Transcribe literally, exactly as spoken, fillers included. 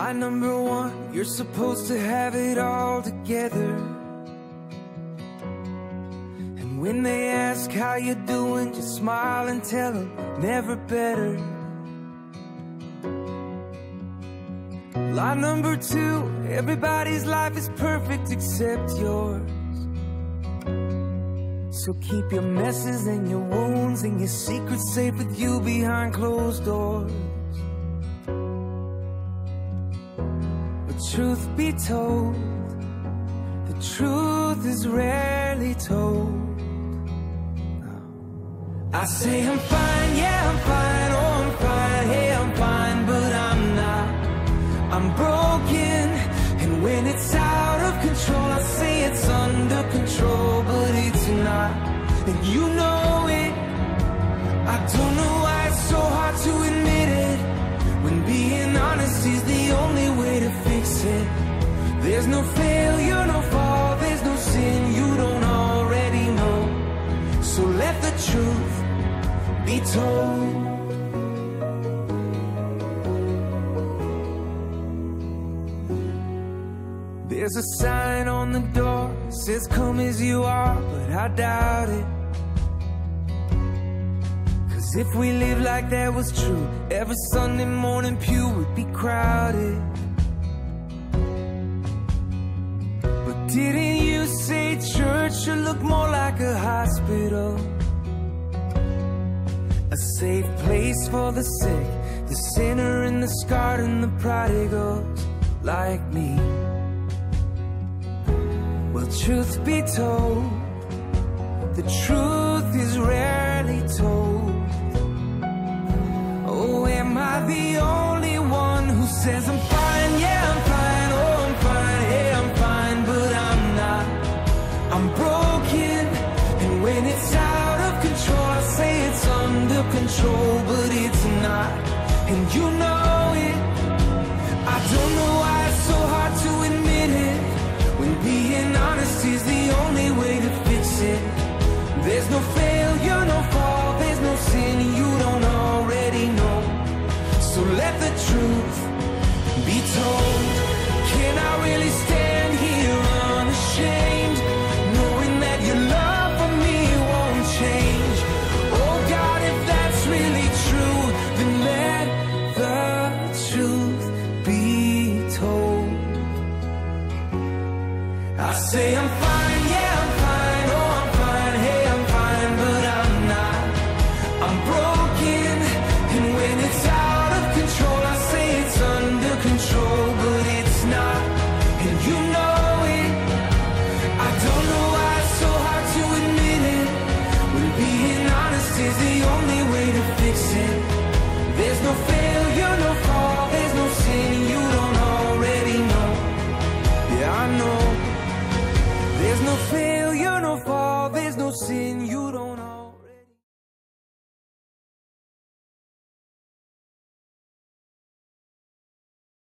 Line number one, you're supposed to have it all together. And when they ask how you're doing, just smile and tell them never better. Line number two, everybody's life is perfect except yours. So keep your messes and your wounds and your secrets safe with you behind closed doors. But truth be told, the truth is rarely told. I say I'm fine, yeah I'm fine, oh I'm fine, hey I'm fine, but I'm not. I'm broken, and when it's out of control I say it's under control, but it's not, and you know it. I don't know why it's so hard to admit it, when being honest is the only way to fix it. There's no failure, no fall, there's no sin you don't already know. So let the truth be told. There's a sign on the door, says come as you are, but I doubt it. Cause if we live like that was true, every Sunday morning pew would be crowded. But didn't you say church should look more like a hospital? A safe place for the sick, the sinner and the scarred and the prodigals like me. Well, truth be told, the truth is rarely told. Oh, am I the only one who says I'm fine, yeah I'm fine, oh I'm fine, hey I'm fine, but I'm not. I'm broken, and when it's out of control I say it's under control, but it's not, and you know it. I don't know why it's so hard to admit it, when being honest is the only way to fix it. There's no failure, no fall, there's no sin you don't already know. So let the truth be told. Can I really stand here unashamed, knowing that your love for me won't change? Oh God, if that's really true, then let the truth be told. I say I'm fine, yeah I'm fine, oh I'm fine, hey I'm fine, but I'm not. I'm broken, and when it's out of control I say it's under control, but it's not, and you know it. I don't know why it's so hard to admit it, when being honest is the only way to fix it. There's no failure, no fall, there's no sin you don't already know. Yeah, I know. There's no failure, no fall, there's no sin you don't know.